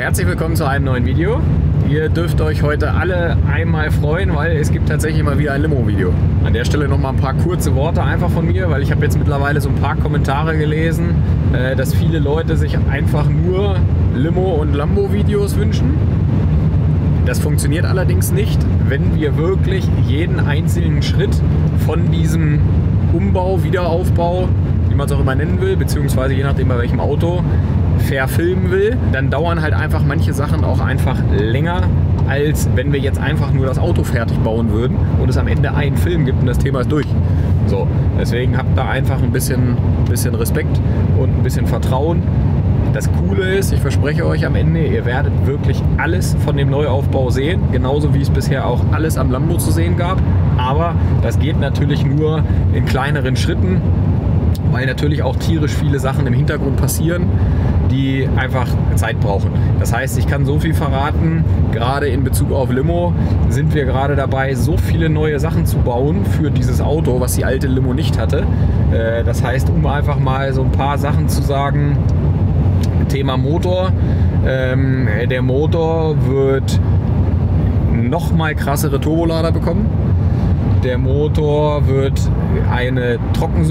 Herzlich willkommen zu einem neuen Video. Ihr dürft euch heute alle einmal freuen, weil es gibt tatsächlich mal wieder ein Limo-Video. An der Stelle noch mal ein paar kurze Worte einfach von mir, weil ich habe jetzt mittlerweile so ein paar Kommentare gelesen, dass viele Leute sich einfach nur Limo- und Lambo-Videos wünschen. Das funktioniert allerdings nicht, wenn wir wirklich jeden einzelnen Schritt von diesem Umbau, Wiederaufbau, wie man es auch immer nennen will, beziehungsweise je nachdem bei welchem Auto, verfilmen will, dann dauern halt einfach manche Sachen auch einfach länger, als wenn wir jetzt einfach nur das Auto fertig bauen würden und es am Ende einen Film gibt und das Thema ist durch. So, deswegen habt da einfach ein bisschen Respekt und ein bisschen Vertrauen. Das Coole ist, ich verspreche euch am Ende, ihr werdet wirklich alles von dem Neuaufbau sehen, genauso wie es bisher auch alles am Lambo zu sehen gab. Aber das geht natürlich nur in kleineren Schritten, weil natürlich auch tierisch viele Sachen im Hintergrund passieren, die einfach Zeit brauchen. Das heißt, ich kann so viel verraten, gerade in Bezug auf Limo sind wir gerade dabei, so viele neue Sachen zu bauen für dieses Auto, was die alte Limo nicht hatte. Das heißt, um einfach mal so ein paar Sachen zu sagen, Thema Motor. Der Motor wird noch mal krassere Turbolader bekommen. Der Motor wird eine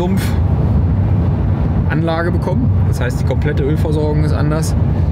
Trockensumpfanlage bekommen. Das heißt, die komplette Ölversorgung ist anders.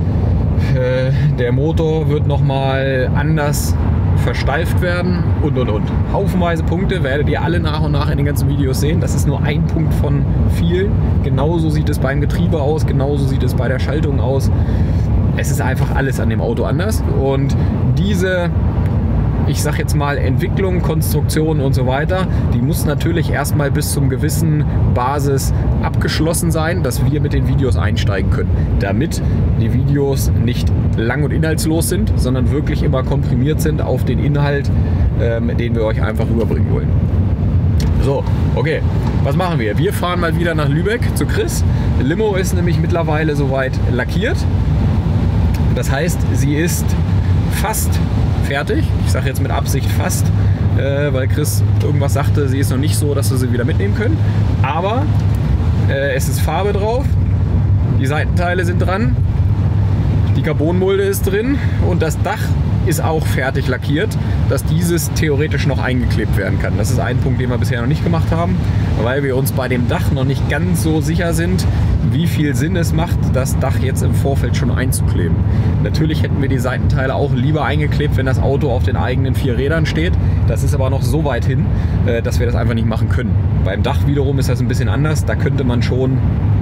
Der Motor wird noch mal anders versteift werden und. Haufenweise Punkte werdet ihr alle nach und nach in den ganzen Videos sehen. Das ist nur ein Punkt von vielen. Genauso sieht es beim Getriebe aus, genauso sieht es bei der Schaltung aus. Es ist einfach alles an dem Auto anders. Und diese, ich sag jetzt mal, Entwicklung, Konstruktion und so weiter, die muss natürlich erstmal bis zum gewissen Basis abgeschlossen sein, dass wir mit den Videos einsteigen können, damit die Videos nicht lang und inhaltslos sind, sondern wirklich immer komprimiert sind auf den Inhalt, den wir euch einfach rüberbringen wollen. So, okay, was machen wir? Wir fahren mal wieder nach Lübeck zu Chris. Limo ist nämlich mittlerweile soweit lackiert. Das heißt, sie ist fast fertig. Ich sage jetzt mit Absicht fast, weil Chris irgendwas sagte, sie ist noch nicht so, dass wir sie wieder mitnehmen können. Aber es ist Farbe drauf, die Seitenteile sind dran, die Carbonmulde ist drin und das Dach ist auch fertig lackiert, dass dieses theoretisch noch eingeklebt werden kann. Das ist ein Punkt, den wir bisher noch nicht gemacht haben, weil wir uns bei dem Dach noch nicht ganz so sicher sind, wie viel Sinn es macht, das Dach jetzt im Vorfeld schon einzukleben. Natürlich hätten wir die Seitenteile auch lieber eingeklebt, wenn das Auto auf den eigenen 4 Rädern steht. Das ist aber noch so weit hin, dass wir das einfach nicht machen können. Beim Dach wiederum ist das ein bisschen anders. Da könnte man schon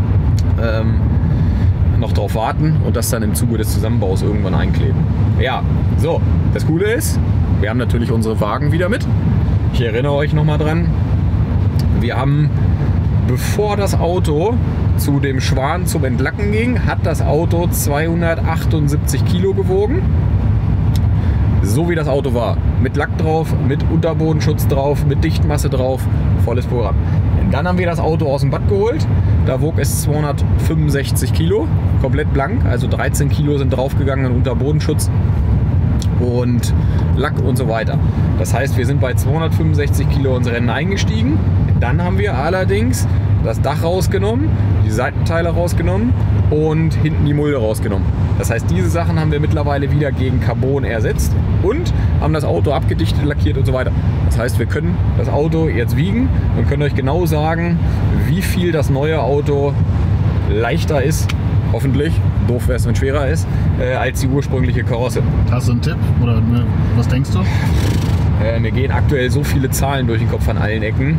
noch drauf warten und das dann im Zuge des Zusammenbaus irgendwann einkleben. Ja, so, das Coole ist, wir haben natürlich unsere Wagen wieder mit. Ich erinnere euch nochmal dran, wir haben, bevor das Auto zu dem Schwan zum Entlacken ging, hat das Auto 278 Kilo gewogen. So wie das Auto war. Mit Lack drauf, mit Unterbodenschutz drauf, mit Dichtmasse drauf, volles Programm. Dann haben wir das Auto aus dem Bad geholt. Da wog es 265 Kilo, komplett blank. Also 13 Kilo sind draufgegangen an Unterbodenschutz und Lack und so weiter. Das heißt, wir sind bei 265 Kilo ins Rennen eingestiegen. Dann haben wir allerdings das Dach rausgenommen, die Seitenteile rausgenommen und hinten die Mulde rausgenommen. Das heißt, diese Sachen haben wir mittlerweile wieder gegen Carbon ersetzt und haben das Auto abgedichtet, lackiert und so weiter. Das heißt, wir können das Auto jetzt wiegen und können euch genau sagen, wie viel das neue Auto leichter ist, hoffentlich, doof wäre es, wenn es schwerer ist, als die ursprüngliche Karosse. Hast du einen Tipp oder was denkst du? Mir gehen aktuell so viele Zahlen durch den Kopf an allen Ecken.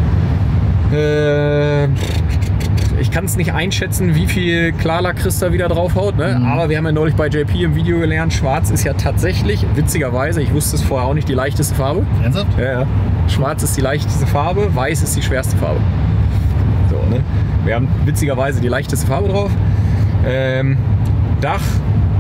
Ich kann es nicht einschätzen, wie viel Klarlack Chris da wieder draufhaut, ne? Aber wir haben ja neulich bei JP im Video gelernt, schwarz ist ja tatsächlich, witzigerweise, ich wusste es vorher auch nicht, die leichteste Farbe. Ernsthaft? Ja. Schwarz ist die leichteste Farbe, weiß ist die schwerste Farbe. So, ne? Wir haben witzigerweise die leichteste Farbe drauf. Dach,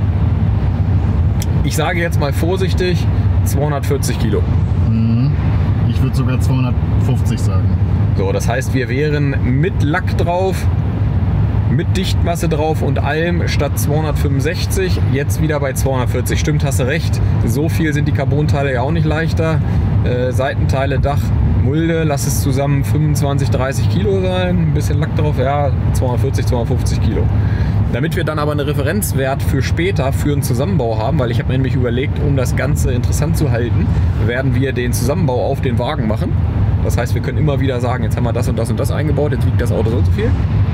ich sage jetzt mal vorsichtig, 240 Kilo. Ich würde sogar 250 sagen. So, das heißt, wir wären mit Lack drauf, mit Dichtmasse drauf und allem statt 265 jetzt wieder bei 240. Stimmt, hast du recht. So viel sind die Carbonteile ja auch nicht leichter. Seitenteile, Dach, Mulde, lass es zusammen 25, 30 Kilo sein. Ein bisschen Lack drauf, ja, 240, 250 Kilo. Damit wir dann aber einen Referenzwert für später, für einen Zusammenbau haben, weil ich habe mir nämlich überlegt, um das Ganze interessant zu halten, werden wir den Zusammenbau auf den Wagen machen. Das heißt, wir können immer wieder sagen, jetzt haben wir das und das und das eingebaut, jetzt wiegt das Auto so und so viel.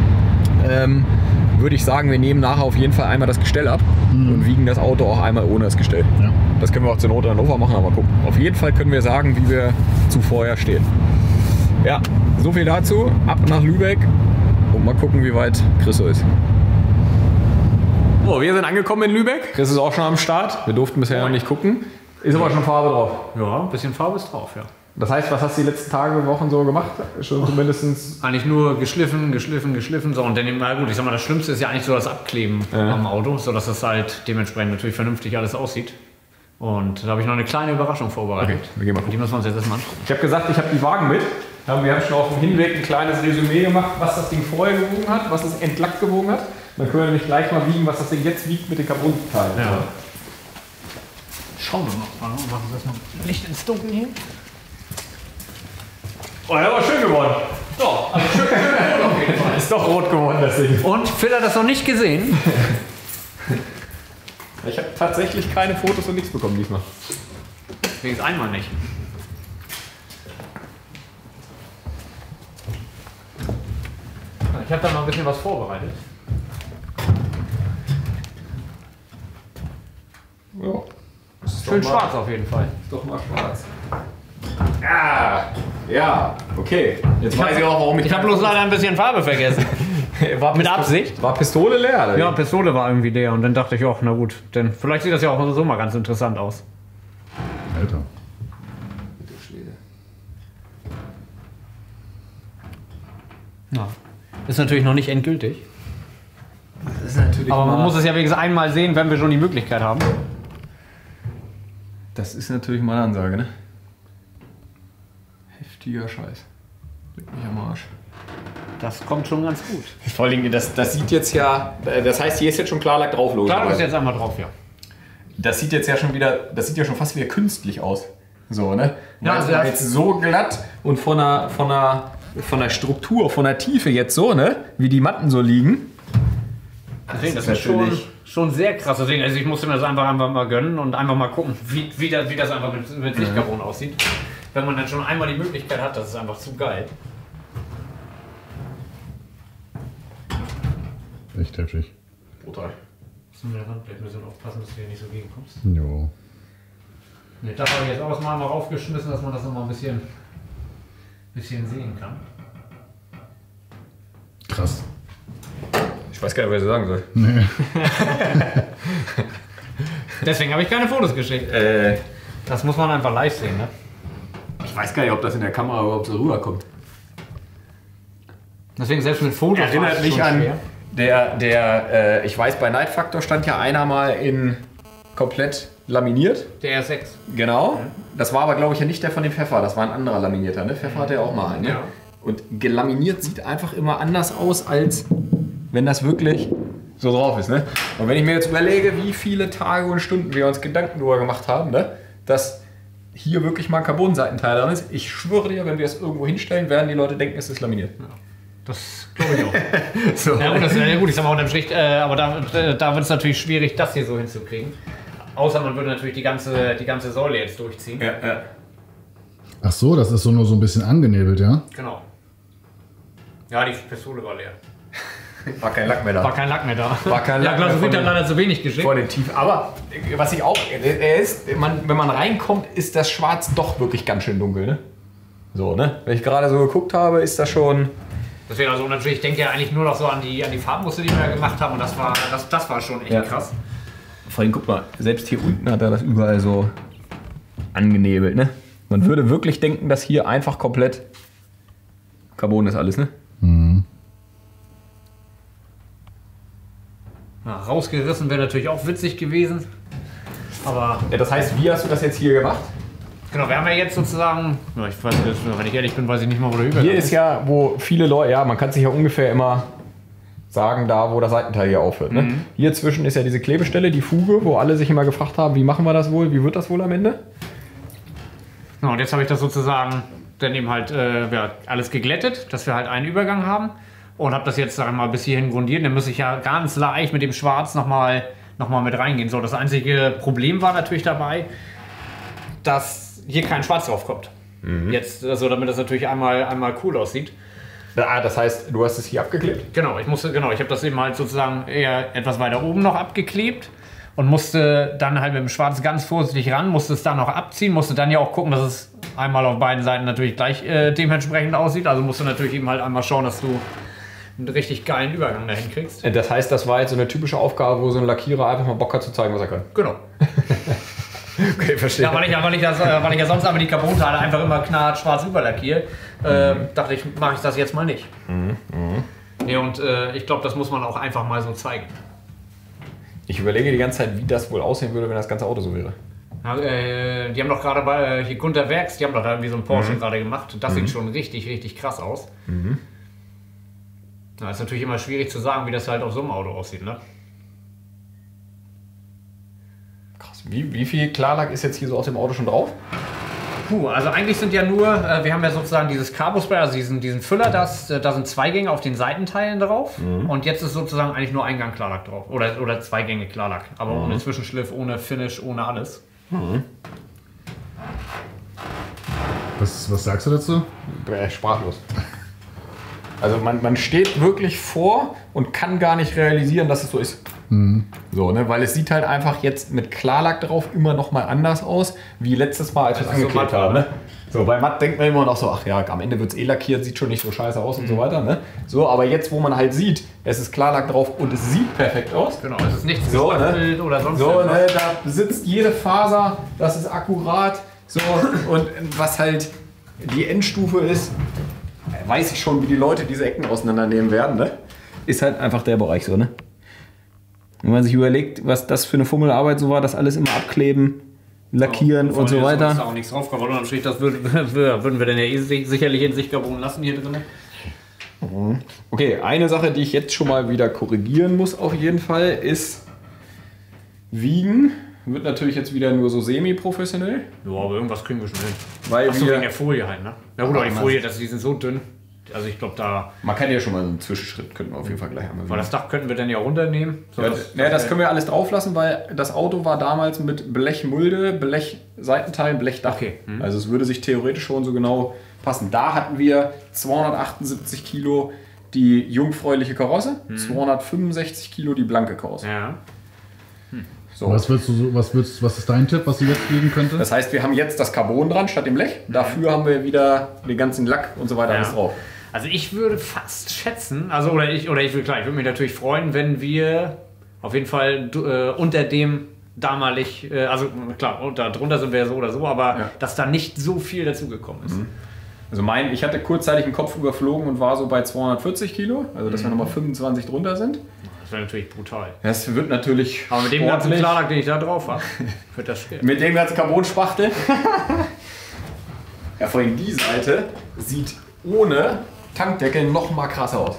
Würde ich sagen, wir nehmen nachher auf jeden Fall einmal das Gestell ab und wiegen das Auto auch einmal ohne das Gestell. Ja. Das können wir auch zur Not in Hannover machen, aber gucken. Auf jeden Fall können wir sagen, wie wir vorher stehen. Ja, so viel dazu. Ab nach Lübeck und mal gucken, wie weit Chris so ist. So, wir sind angekommen in Lübeck. Chris ist auch schon am Start. Wir durften bisher noch nicht gucken. Ist aber schon Farbe drauf. Ja, ein bisschen Farbe ist drauf, ja. Das heißt, was hast du die letzten Tage, Wochen so gemacht? Schon zumindest. Eigentlich nur geschliffen. So, und dann, na gut, ich sag mal, das Schlimmste ist ja eigentlich so das Abkleben am Auto, sodass das halt dementsprechend natürlich vernünftig alles aussieht. Und da habe ich noch eine kleine Überraschung vorbereitet. Okay, wir gehen mal gucken. Die müssen wir uns jetzt erstmal anschauen. Ich habe gesagt, ich habe die Wagen mit. Wir haben schon auf dem Hinweg ein kleines Resümee gemacht, was das Ding vorher gewogen hat, was es entlack gewogen hat. Dann können wir nämlich gleich mal wiegen, was das Ding jetzt wiegt mit den Carbon-Teilen. Ja. Schauen wir mal. Machen wir erstmal Licht ins Dunkel hier. Oh, der war schön geworden. So, also schön rot auf jeden Fall. Ist doch rot geworden, das Ding. Und Phil hat das noch nicht gesehen. Ich habe tatsächlich keine Fotos und nichts bekommen diesmal. Wenigstens einmal nicht. Ich habe da mal ein bisschen was vorbereitet. Ja. Schön schwarz auf jeden Fall. Ist doch mal schwarz. Ja, okay. Jetzt weiß ich auch, warum Ich habe bloß leider ein bisschen Farbe vergessen. Mit Absicht? War Pistole leer? Oder? Ja, Pistole war irgendwie leer und dann dachte ich, ach, na gut, denn vielleicht sieht das ja auch so mal ganz interessant aus. Alter. Ja. Ist natürlich noch nicht endgültig. Das ist natürlich Aber man muss es ja wenigstens einmal sehen, wenn wir schon die Möglichkeit haben. Das ist natürlich mal eine Ansage, ne? Heftiger Scheiß. Leg mich am Arsch. Das kommt schon ganz gut. Vor allem, das sieht jetzt ja, das heißt, hier ist jetzt schon Klarlack drauf, logisch. Klar, ist jetzt einmal drauf, ja. Das sieht jetzt ja schon wieder, das sieht ja schon fast wieder künstlich aus. So, ne? Ja, also jetzt so glatt und von der Struktur, von der Tiefe jetzt so, ne? Wie die Matten so liegen. Deswegen, das ist schon sehr krass. Deswegen, also ich musste mir das einfach mal gönnen und einfach mal gucken, wie das einfach mit Lichtcarbon aussieht. Wenn man dann schon einmal die Möglichkeit hat, das ist einfach zu geil. Echt heftig. Brutal. Musst du mit der Wandblech ein bisschen aufpassen, dass du hier nicht so gegenkommst. Jo. Ne, das habe ich jetzt auch mal raufgeschmissen, dass man das noch mal ein bisschen sehen kann. Krass. Ich weiß gar nicht, was ich sagen soll. Nee. Deswegen habe ich keine Fotos geschickt. Das muss man einfach live sehen, ne? Ich weiß gar nicht, ob das in der Kamera überhaupt so rüberkommt. Deswegen selbst mit Fotos Erinnert mich an ich weiß, bei Night Factor stand ja einer mal in komplett laminiert. Der R6. Genau. Das war aber, glaube ich, ja nicht der von dem Pfeffer. Das war ein anderer Laminierter. Ne? Pfeffer hatte ja auch mal einen. Ne? Ja. Und gelaminiert sieht einfach immer anders aus, als wenn das wirklich so drauf ist. Ne? Und wenn ich mir jetzt überlege, wie viele Tage und Stunden wir uns Gedanken darüber gemacht haben, ne? Dass hier wirklich mal ein Carbon-Seitenteil dran ist, ich schwöre dir, wenn wir es irgendwo hinstellen, werden die Leute denken, es ist laminiert. Ja. Das glaube ich auch. So. Ja gut, das ist ja gut, ich sag mal unterm Strich, aber da wird es natürlich schwierig, das hier so hinzukriegen. Außer man würde natürlich die ganze Säule jetzt durchziehen. Ja. Ach so, das ist so nur so ein bisschen angenebelt, ja? Genau. Ja, die Pistole war leer. War kein Lack mehr da. War kein Lack mehr da. War kein Lack ja, mehr Glas hat leider zu wenig geschickt. Vor den Tief. Aber was ich auch, wenn man reinkommt, ist das Schwarz doch wirklich ganz schön dunkel, ne? So, ne? Wenn ich gerade so geguckt habe, ist das schon. Deswegen, also natürlich, ich denke ja eigentlich nur noch so an die Farbmuster, die wir da gemacht haben, und das war schon echt krass. Vor allem, guck mal, selbst hier unten hat er das überall so angenebelt, ne? Man würde wirklich denken, dass hier einfach komplett Carbon ist alles, ne? Mhm. Ja, rausgerissen wäre natürlich auch witzig gewesen. Aber. Ja, das heißt, wie hast du das jetzt hier gemacht? Genau, wir haben ja jetzt sozusagen. Ja, ich weiß nicht, wenn ich ehrlich bin, weiß ich nicht mal, wo der Übergang Hier ist ja, wo viele Leute, ja, man kann sich ja ungefähr immer sagen, da wo das Seitenteil hier aufhört. Ne? Mhm. Hier zwischen ist ja diese Klebestelle, die Fuge, wo alle sich immer gefragt haben, wie machen wir das wohl, wie wird das wohl am Ende? Genau, und jetzt habe ich das sozusagen dann eben halt alles geglättet, dass wir halt einen Übergang haben. und habe das jetzt, sag ich mal, bis hierhin grundiert. Dann muss ich ja ganz leicht mit dem Schwarz nochmal mit reingehen. So, das einzige Problem war natürlich dabei, dass hier kein Schwarz drauf kommt. Jetzt, also damit das natürlich einmal cool aussieht. Das heißt, du hast es hier abgeklebt? Genau, ich habe das eben halt sozusagen eher etwas weiter oben noch abgeklebt und musste dann halt mit dem Schwarz ganz vorsichtig ran, musste es dann noch abziehen, musste dann ja auch gucken, dass es einmal auf beiden Seiten natürlich gleich dementsprechend aussieht. Also musst du natürlich eben halt einmal schauen, dass du einen richtig geilen Übergang dahin kriegst. Das heißt, das war jetzt so eine typische Aufgabe, wo so ein Lackierer einfach mal Bock hat zu zeigen, was er kann. Genau. Okay, verstehe. Ja, weil ich ja sonst aber die Carbonteile einfach immer knallhart schwarz überlackiere, dachte ich, mache ich das jetzt mal nicht. Ja, und ich glaube, das muss man auch einfach mal so zeigen. Ich überlege die ganze Zeit, wie das wohl aussehen würde, wenn das ganze Auto so wäre. Ja, die haben doch gerade bei hier Gunter Werks, die haben doch da irgendwie so einen Porsche gerade gemacht. Das sieht schon richtig, richtig krass aus. Ja, ist natürlich immer schwierig zu sagen, wie das halt auf so einem Auto aussieht, ne? Krass. Wie viel Klarlack ist jetzt hier so aus dem Auto schon drauf? Puh, also eigentlich sind ja nur, wir haben ja sozusagen dieses Carbo-Spray, also diesen Füller, da sind 2 Gänge auf den Seitenteilen drauf. Und jetzt ist sozusagen eigentlich nur ein Gang Klarlack drauf. Oder 2 Gänge Klarlack. Aber ohne Zwischenschliff, ohne Finish, ohne alles. Was sagst du dazu? Sprachlos. Also man steht wirklich vor und kann gar nicht realisieren, dass es so ist. So, ne? Weil es sieht halt einfach jetzt mit Klarlack drauf immer noch mal anders aus, wie letztes Mal, als wir es angeklebt so haben. Ne? So, bei matt denkt man immer noch so, ach ja, am Ende wird es lackiert, sieht schon nicht so scheiße aus und so weiter. Ne? So, aber jetzt, wo man halt sieht, es ist Klarlack drauf und es sieht perfekt aus. Genau, es ist nichts so, gespachtelt oder sonst so, irgendwas. Ne? Da sitzt jede Faser, das ist akkurat. So, und was halt die Endstufe ist, weiß ich schon, wie die Leute diese Ecken auseinandernehmen werden. Ne? Ist halt einfach der Bereich so, ne? Wenn man sich überlegt, was das für eine Fummelarbeit so war, das alles immer abkleben, lackieren und so weiter. Da ist auch nichts drauf, aber unterm Strich, das würden wir dann ja sicherlich in Sichtcarbon lassen hier drin. Okay, eine Sache, die ich jetzt schon mal wieder korrigieren muss auf jeden Fall, ist Wiegen. Wird natürlich jetzt wieder nur so semi-professionell. Ja, aber irgendwas kriegen wir schon hin. Weil Achso, wegen der Folie halt, ne? Ja gut, aber die Folie, die sind so dünn. Also ich glaube da... Man kann ja schon mal einen Zwischenschritt, könnten wir auf jeden Fall gleich haben. Weil das Dach könnten wir dann ja runternehmen. So das können wir alles drauf lassen, weil das Auto war damals mit Blechmulde, Blechseitenteil, Blechdach. Okay. Also es würde sich theoretisch schon so genau passen. Da hatten wir 278 Kilo die jungfräuliche Karosse, 265 Kilo die blanke Karosse. Ja. So. Was ist dein Tipp, was sie jetzt kriegen könnte? Das heißt, wir haben jetzt das Carbon dran statt dem Blech. Dafür haben wir wieder den ganzen Lack und so weiter alles drauf. Also ich würde fast schätzen, ich würde mich natürlich freuen, wenn wir auf jeden Fall unter dem damalig, also klar, darunter sind wir ja so oder so, aber dass da nicht so viel dazugekommen ist. Also ich hatte kurzzeitig den Kopf überflogen und war so bei 240 Kilo, also dass wir nochmal 25 drunter sind. Das wäre natürlich brutal. Das wird natürlich aber mit dem ganzen Klarlack, den ich da drauf habe, wird das schwer. Mit dem ganzen Carbonspachtel. Ja, vor allem die Seite sieht ohne Tankdeckel noch mal krasser aus.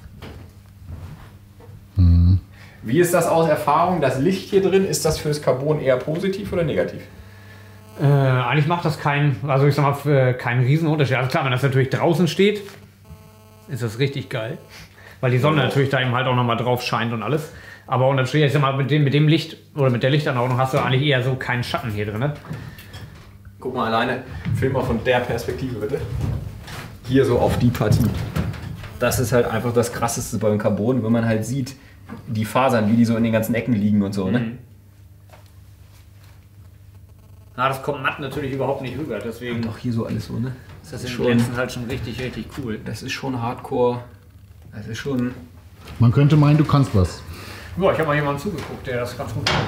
Wie ist das aus Erfahrung? Das Licht hier drin, ist das fürs Carbon eher positiv oder negativ? Eigentlich macht das keinen Riesenunterschied. Also klar, wenn das natürlich draußen steht, ist das richtig geil. Weil die Sonne natürlich da eben halt auch nochmal drauf scheint und alles. Aber unterm Strich, ich sag mal, mit dem Licht oder mit der Lichtanordnung hast du eigentlich eher so keinen Schatten hier drin. Guck mal alleine, film mal von der Perspektive bitte. Hier so auf die Partie. Das ist halt einfach das Krasseste beim Carbon, wenn man halt sieht, die Fasern, wie die so in den ganzen Ecken liegen und so, ne? Na, das kommt matt natürlich überhaupt nicht rüber, deswegen... Doch hier so alles so, ne? Das ist im Glänzen halt schon richtig, richtig cool. Das ist schon Hardcore. Das ist schon... Man könnte meinen, du kannst was. Ja, ich habe mal jemanden zugeguckt, der das ganz gut macht.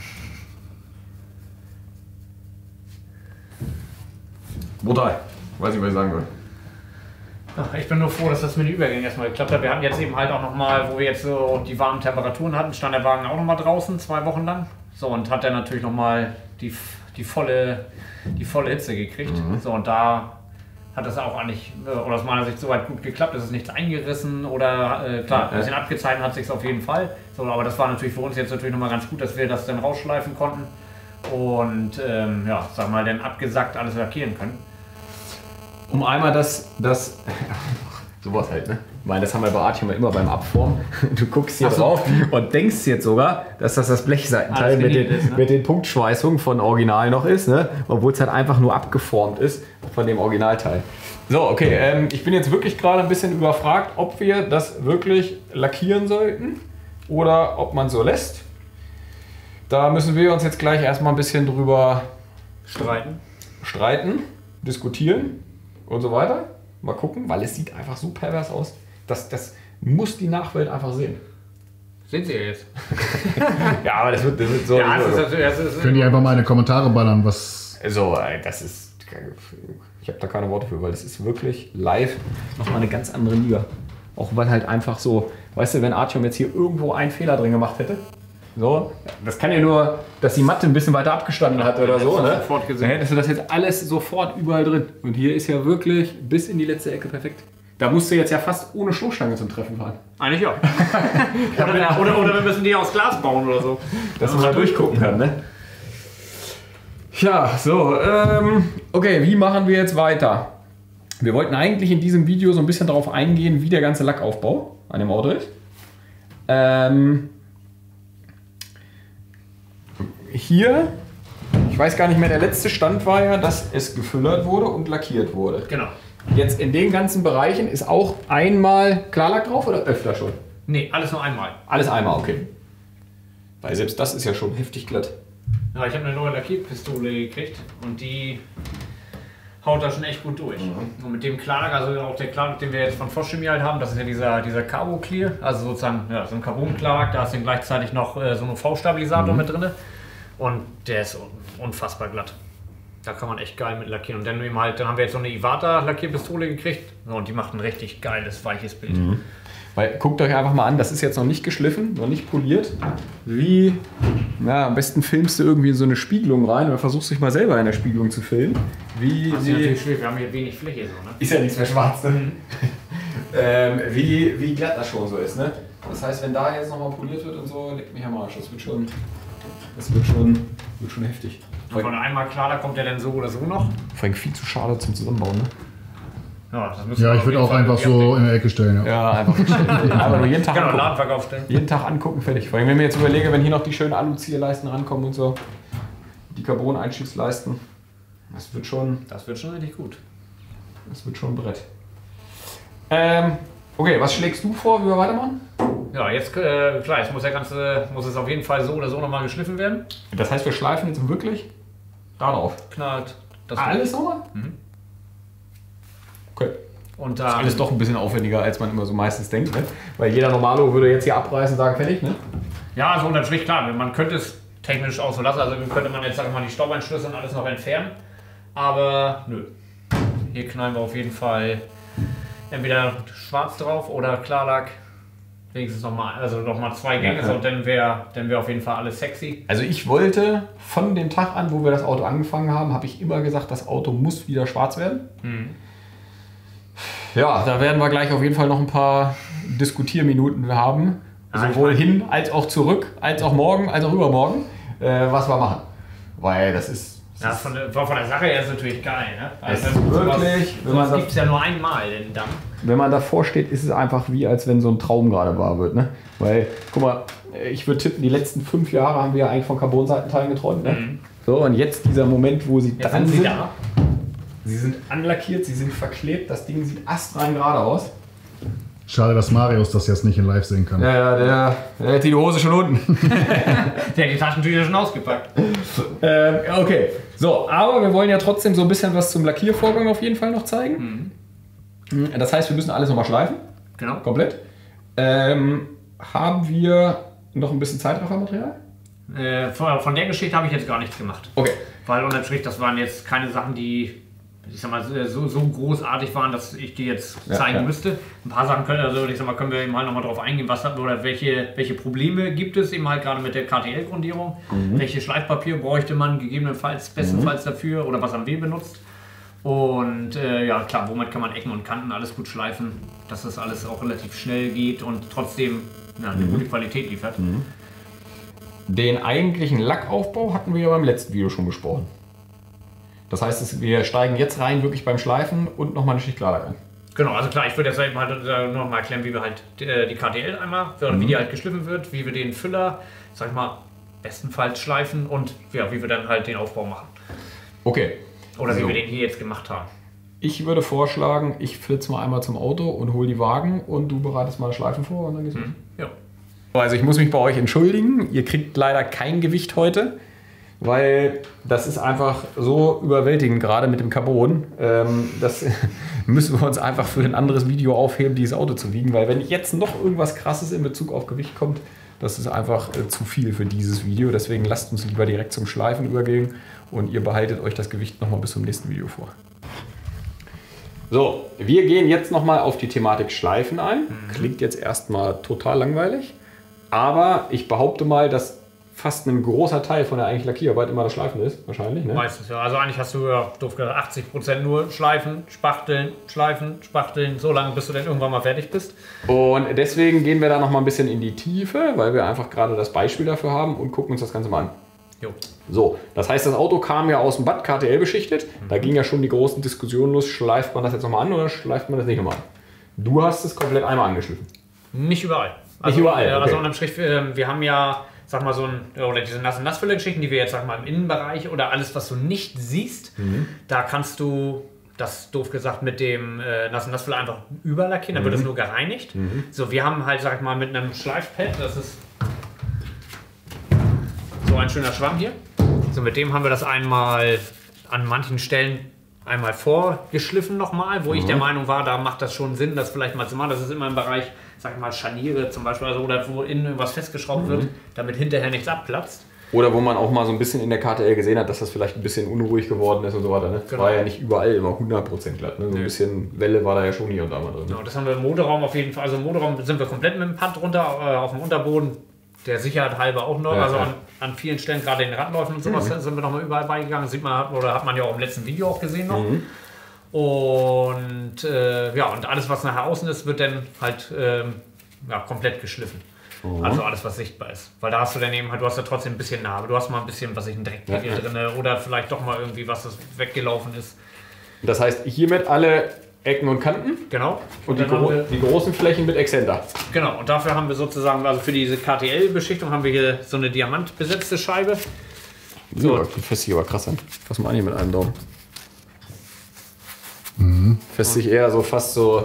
Brutal. Weiß nicht, was ich sagen will. Ach, ich bin nur froh, dass das mit den Übergängen erstmal geklappt hat. Wir hatten jetzt eben halt auch nochmal, wo wir jetzt so die warmen Temperaturen hatten, stand der Wagen auch nochmal draußen, 2 Wochen lang. So, und hat dann natürlich nochmal die volle Hitze gekriegt. So, und da hat das auch eigentlich, oder aus meiner Sicht, soweit gut geklappt. Es ist nichts eingerissen oder, klar, ein bisschen abgezeichnet hat sich auf jeden Fall. So, aber das war natürlich für uns jetzt natürlich nochmal ganz gut, dass wir das dann rausschleifen konnten. Und, ja, sag mal, dann abgesackt alles lackieren können. Um einmal das Sowas halt, ne? Ich meine, das haben wir bei Artium immer beim Abformen. Du guckst hier drauf und denkst jetzt sogar, dass das Blechseitenteil mit den Punktschweißungen von Original noch ist, ne? Obwohl es halt einfach nur abgeformt ist von dem Originalteil. So, okay, ich bin jetzt wirklich gerade ein bisschen überfragt, ob wir das wirklich lackieren sollten oder ob man so lässt. Da müssen wir uns jetzt gleich erstmal ein bisschen drüber streiten, diskutieren und so weiter. Mal gucken, weil es sieht einfach so pervers aus. Das muss die Nachwelt einfach sehen. Sehen Sie ja jetzt. Ja, aber das wird so. Ja, Könnt ihr einfach mal in die Kommentare ballern, was... Also, das ist... Ich habe da keine Worte für, weil das ist wirklich live nochmal eine ganz andere Liga. Auch weil halt einfach so... Weißt du, wenn Artium jetzt hier irgendwo einen Fehler drin gemacht hätte, so, das kann ja nur, dass die Matte ein bisschen weiter abgestanden hat oder so, ne? Sofort gesehen. Dann hättest du das jetzt alles sofort überall drin. Und hier ist ja wirklich bis in die letzte Ecke perfekt. Da musst du jetzt ja fast ohne Stoßstange zum Treffen fahren. Eigentlich ja. oder wir müssen die aus Glas bauen oder so. Dass man mal durchgucken kann, ne? Ja, so, okay, wie machen wir jetzt weiter? Wir wollten eigentlich in diesem Video so ein bisschen darauf eingehen, wie der ganze Lackaufbau an dem Auto ist. Hier, ich weiß gar nicht mehr, der letzte Stand war ja, dass es gefüllert wurde und lackiert wurde. Genau. Jetzt in den ganzen Bereichen ist auch einmal Klarlack drauf oder öfter schon? Nee, alles nur einmal. Alles einmal, okay. Weil selbst das ist ja schon heftig glatt. Ja, ich habe eine neue Lackierpistole gekriegt und die haut da schon echt gut durch. Und mit dem Klarlack, also auch der Klarlack, den wir jetzt von Fosch Chemie halt haben, das ist ja dieser Carbo Clear, also sozusagen ja, so ein Carbon-Klarlack, da ist dann gleichzeitig noch so ein UV-Stabilisator mit drin. Und der ist unfassbar glatt. Da kann man echt geil mit lackieren. Und dann haben wir jetzt so eine Iwata Lackierpistole gekriegt. Und die macht ein richtig geiles, weiches Bild. Weil, guckt euch einfach mal an, das ist jetzt noch nicht geschliffen, noch nicht poliert. Wie, na, am besten filmst du irgendwie in so eine Spiegelung rein oder versuchst dich mal selber in der Spiegelung zu filmen. Das ist natürlich schwierig, wir haben hier wenig Fläche. So, ne? Ist ja nichts mehr schwarz, ne? Wie glatt das schon so ist, ne? Das heißt, wenn da jetzt nochmal poliert wird und so, leckt mich am Arsch. Das wird schon heftig. Und von einmal klar, da kommt der dann so oder so noch. Vor allem viel zu schade zum Zusammenbauen, ne? Ja, ich würde auch einfach so in der Ecke stellen. Ja, einfach stellen. Aber nur jeden Tag genau, angucken. Ladenverkauf stellen. Jeden Tag angucken, fertig. Vor allem, wenn ich mir jetzt überlege, wenn hier noch die schönen Alu-Zierleisten rankommen und so, die Carbon-Einstiegsleisten, das wird schon richtig gut. Das wird schon ein Brett. Okay, was schlägst du vor, wie wir weitermachen? Ja, jetzt klar, jetzt muss es auf jeden Fall so oder so nochmal geschliffen werden. Das heißt, wir schleifen jetzt wirklich darauf. Knallt das alles nochmal? Okay. Und das ist alles doch ein bisschen aufwendiger, als man immer so meistens denkt, ne? Weil jeder Normalo würde jetzt hier abreißen und sagen, fertig, ne? Ja, also unterm Strich klar, man könnte es technisch auch so lassen, also könnte man jetzt sagen wir mal die Staubeinschlüsse und alles noch entfernen, aber nö. Hier knallen wir auf jeden Fall entweder schwarz drauf oder Klarlack. Wenigstens nochmal, also nochmal 2 Gänge, und dann wäre auf jeden Fall alles sexy. Also ich wollte von dem Tag an, wo wir das Auto angefangen haben, habe ich immer gesagt, das Auto muss wieder schwarz werden. Ja, da werden wir gleich auf jeden Fall noch ein paar Diskutierminuten haben. Sowohl hin als auch zurück, als auch morgen, als auch übermorgen, was wir machen. Weil das ist... Ja, von der Sache her ist es natürlich geil, ne? Also das ist wirklich... Das gibt es ja nur einmal, den Damm. Wenn man davor steht, ist es einfach wie, als wenn so ein Traum gerade wahr wird, ne? Weil, guck mal, ich würde tippen, die letzten 5 Jahre haben wir ja eigentlich von Carbon-Seitenteilen geträumt, ne? So, und jetzt dieser Moment, wo sie dran sind. Sie sind anlackiert, sie sind verklebt, das Ding sieht astrein gerade aus. Schade, dass Marius das jetzt nicht in live sehen kann. Ja, der hat die Hose schon unten. Der hat die Taschentücher schon ausgepackt. Okay, so, aber wir wollen ja trotzdem so ein bisschen was zum Lackiervorgang auf jeden Fall noch zeigen. Das heißt, wir müssen alles nochmal schleifen. Genau. Komplett. Haben wir noch ein bisschen Zeitraffermaterial? Von der Geschichte habe ich jetzt gar nichts gemacht. Okay. Weil unterm Strich, das waren jetzt keine Sachen, die, ich sag mal, so großartig waren, dass ich die jetzt zeigen müsste. Ein paar Sachen können wir eben halt nochmal drauf eingehen, oder welche Probleme gibt es eben halt gerade mit der KTL-Grundierung. Welche Schleifpapier bräuchte man bestenfalls dafür oder was haben wir benutzt. Und ja klar, womit kann man Ecken und Kanten alles gut schleifen, dass das alles auch relativ schnell geht und trotzdem eine gute Qualität liefert. Den eigentlichen Lackaufbau hatten wir ja beim letzten Video schon besprochen. Das heißt, wir steigen jetzt rein wirklich beim Schleifen und nochmal eine Schicht Klarlack an. Genau, also klar, ich würde jetzt eben halt noch mal erklären, wie wir halt die KTL einmal, wie die halt geschliffen wird, wie wir den Füller, sag ich mal, bestenfalls schleifen und ja, wie wir dann halt den Aufbau machen. Okay. Oder wie wir den hier jetzt gemacht haben. Ich würde vorschlagen, ich flitze mal einmal zum Auto und hole die Wagen und du bereitest mal Schleifen vor und dann geht's los. Ja. Also ich muss mich bei euch entschuldigen, ihr kriegt leider kein Gewicht heute, weil das ist einfach so überwältigend gerade mit dem Carbon. Das müssen wir uns einfach für ein anderes Video aufheben, dieses Auto zu wiegen, weil wenn jetzt noch irgendwas Krasses in Bezug auf Gewicht kommt, das ist einfach zu viel für dieses Video. Deswegen lasst uns lieber direkt zum Schleifen übergehen und ihr behaltet euch das Gewicht nochmal bis zum nächsten Video vor. So, wir gehen jetzt nochmal auf die Thematik Schleifen ein. Klingt jetzt erstmal total langweilig, aber ich behaupte mal, dass fast ein großer Teil von der eigentlich Lackierarbeit immer das Schleifen ist, wahrscheinlich. Ne? Meistens, ja. Also eigentlich hast du ja, doof gesagt, 80% nur Schleifen, Spachteln, so lange, bis du dann irgendwann mal fertig bist. Und deswegen gehen wir da nochmal ein bisschen in die Tiefe, weil wir einfach gerade das Beispiel dafür haben und gucken uns das Ganze mal an. Jo. So, das heißt, das Auto kam ja aus dem Bad KTL beschichtet. Da ging ja schon die großen Diskussionen los. Schleift man das jetzt nochmal an oder schleift man das nicht nochmal an? Du hast es komplett einmal angeschliffen. Nicht überall. Nicht überall, okay. Also unterm Strich, wir haben ja, sag mal, so oder diese Nass-Nassfüller-Geschichten, die wir jetzt, sag mal, im Innenbereich oder alles, was du nicht siehst, da kannst du das, doof gesagt, mit dem Nass-Nassfüller einfach überlackieren, dann wird das nur gereinigt. So, wir haben halt, sag ich mal, mit einem Schleifpad, das ist so ein schöner Schwamm hier. So, mit dem haben wir das einmal an manchen Stellen einmal vorgeschliffen nochmal, wo ich der Meinung war, da macht das schon Sinn, das vielleicht mal zu machen. Das ist immer im Bereich, sag ich mal, Scharniere zum Beispiel, also, oder wo innen irgendwas festgeschraubt wird, damit hinterher nichts abplatzt. Oder wo man auch mal so ein bisschen in der KTL gesehen hat, dass das vielleicht ein bisschen unruhig geworden ist und so weiter. Ne? Genau. War ja nicht überall immer 100% glatt. Ne? So ein bisschen Welle war da ja schon hier und da mal drin. Genau, das haben wir im Motorraum auf jeden Fall. Also im Motorraum sind wir komplett mit dem Pad runter, auf dem Unterboden. Der Sicherheit halber auch noch. Ja, also ja. An vielen Stellen, gerade in den Radläufen und sowas, sind wir nochmal überall beigegangen. Sieht man, oder hat man ja auch im letzten Video auch gesehen noch. Und ja, und alles, was nachher außen ist, wird dann halt ja, komplett geschliffen. Also alles, was sichtbar ist. Weil da hast du dann eben halt, du hast ja trotzdem ein bisschen Narbe, du hast mal ein bisschen, was ich, ein Dreckpegel drin oder vielleicht doch mal irgendwie was, das weggelaufen ist. Das heißt, hiermit alle Ecken und Kanten. Genau. Und die großen Flächen mit Exzenter. Genau, und dafür haben wir sozusagen, also für diese KTL-Beschichtung haben wir hier so eine diamantbesetzte Scheibe. So, das fässt sich aber krass an. Fass mal an hier mit einem Daumen. Fässt sich eher so fast so,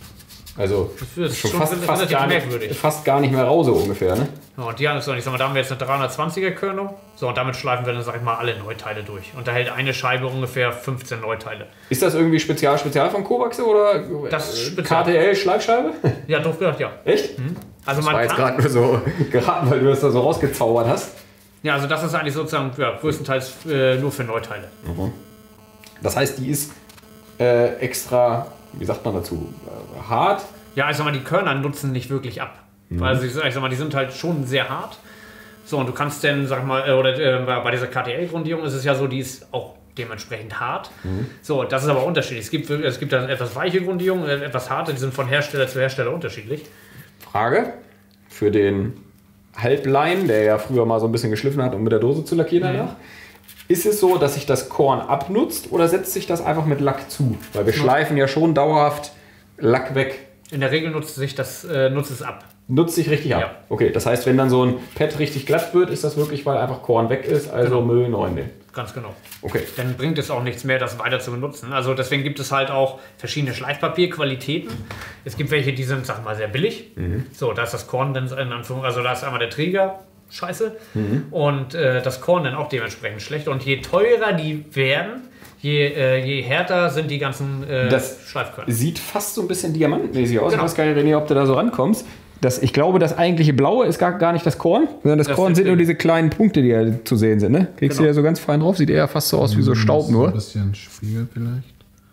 also Das ist schon schon fast gar nicht mehr raus so ungefähr, ne? Ja, und die haben, so, ich sag mal, da haben wir jetzt eine 320er Körnung. So, und damit schleifen wir dann, sag ich mal, alle Neuteile durch. Und da hält eine Scheibe ungefähr 15 Neuteile. Ist das irgendwie spezial von Kovacs oder Das ist spezial. KTL-Schleifscheibe? Ja, doof gesagt, ja. Echt? Also Das man war jetzt kann, gerade nur so geraten, weil du das da so rausgezaubert hast. ja, also das ist eigentlich sozusagen ja, größtenteils nur für Neuteile. Das heißt, die ist extra, wie sagt man dazu, hart. Ja, ich sag mal, die Körner nutzen nicht wirklich ab. Also ich sag mal, die sind halt schon sehr hart. So, und du kannst dann, sag mal, oder bei dieser KTL-Grundierung ist es ja so, die ist auch dementsprechend hart. So, das ist aber unterschiedlich. Es gibt dann etwas weiche Grundierungen, etwas harte, die sind von Hersteller zu Hersteller unterschiedlich. Frage für den Halblein, der ja früher mal so ein bisschen geschliffen hat, um mit der Dose zu lackieren danach. Ist es so, dass sich das Korn abnutzt oder setzt sich das einfach mit Lack zu? Weil wir schleifen ja schon dauerhaft Lack weg. In der Regel nutzt es ab. Nutzt sich richtig ab? Ja. Okay, das heißt, wenn dann so ein Pad richtig glatt wird, ist das wirklich, weil einfach Korn weg ist, also Genau. Müll neu nehmen. Ganz genau. Okay. Dann bringt es auch nichts mehr, das weiter zu benutzen. Also deswegen gibt es halt auch verschiedene Schleifpapierqualitäten. Es gibt welche, die sind, sag mal, sehr billig. So, da ist das Korn dann in Anführung, also da ist einmal der Träger scheiße und das Korn dann auch dementsprechend schlecht. Und je teurer die werden, je härter sind die ganzen Das Schleifkörner. sieht fast so ein bisschen diamantmäßig aus. Genau. Ich weiß gar nicht, René, ob du da so rankommst. Ich glaube, das eigentliche Blaue ist gar nicht das Korn, sondern das Korn sind nur diese kleinen Punkte, die ja zu sehen sind. Ne? Kriegst du ja so ganz fein drauf, sieht eher fast so aus wie so Staub nur. Ein bisschen Spiegel vielleicht.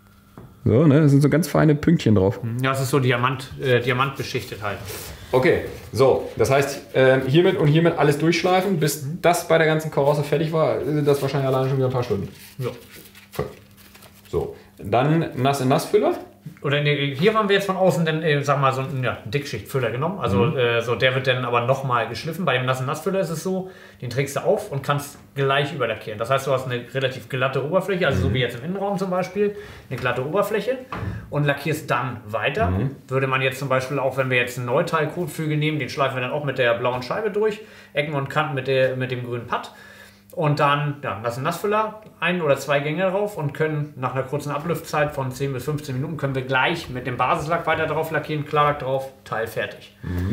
So, ne? Das sind so ganz feine Pünktchen drauf. Ja, es ist so diamantbeschichtet halt. Okay, so, das heißt, hiermit und hiermit alles durchschleifen, bis das bei der ganzen Karosse fertig war, sind das wahrscheinlich alleine schon wieder ein paar Stunden. Ja. So, dann Nass-in-Nass-Füller. oder nee, hier haben wir jetzt von außen dann, sag mal, so einen Dickschichtfüller genommen. Also so der wird dann aber nochmal geschliffen. Bei dem Nassfüller ist es so, den trägst du auf und kannst gleich überlackieren. Das heißt, du hast eine relativ glatte Oberfläche, also so wie jetzt im Innenraum zum Beispiel, eine glatte Oberfläche und lackierst dann weiter. Würde man jetzt zum Beispiel auch, wenn wir jetzt einen Neuteil-Kotflügel nehmen, den schleifen wir dann auch mit der blauen Scheibe durch, Ecken und Kanten mit dem grünen Pad. Und dann Nassfüller, 1 oder 2 Gänge drauf und können nach einer kurzen Abluftzeit von 10 bis 15 Minuten können wir gleich mit dem Basislack weiter drauf lackieren, Klarlack drauf, Teil fertig.